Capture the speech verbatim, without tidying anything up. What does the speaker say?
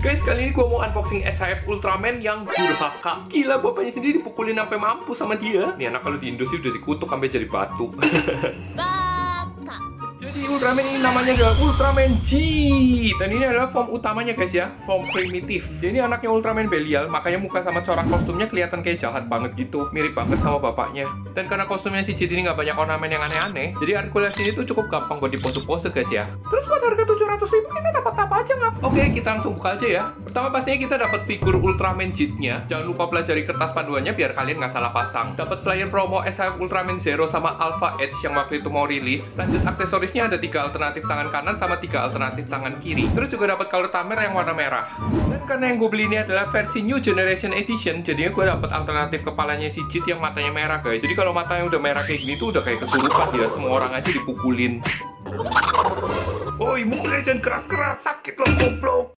Guys, kali ini gue mau unboxing S H F Ultraman yang durhaka. Gila, bapaknya sendiri dipukulin sampai mampus sama dia. Nih anak kalau di Indo sih udah dikutuk sampai jadi batu. Jadi Ultraman ini namanya adalah Ultraman G. Dan ini adalah form utamanya guys ya, form primitif. Jadi ini anaknya Ultraman Belial, makanya muka sama corak kostumnya kelihatan kayak jahat banget gitu. Mirip banget sama bapaknya. Dan karena kostumnya si G ini nggak banyak ornamen yang aneh-aneh, jadi artikulasi ini tuh cukup gampang buat dipose-pose guys ya. Terus buat harga tujuh ratus ribu kita dapat apa aja nggak? Oke, kita langsung buka aja ya. Pertama pastinya kita dapat figur Ultraman G-nya. Jangan lupa pelajari kertas panduannya biar kalian nggak salah pasang. Dapat flyer promo S H F Ultraman Zero sama Alpha Edge yang waktu itu mau rilis. Lanjut aksesorisnya ada tiga alternatif tangan kanan sama tiga alternatif tangan kiri. Terus juga dapat color timer yang warna merah. Dan karena yang gue beli ini adalah versi New Generation Edition, jadinya gue dapat alternatif kepalanya si Jit yang matanya merah guys. Jadi kalau matanya udah merah kayak gini tuh udah kayak kesurupan ya, semua orang aja dipukulin. Oi, mukulnya jangan keras-keras, sakit loh goblok.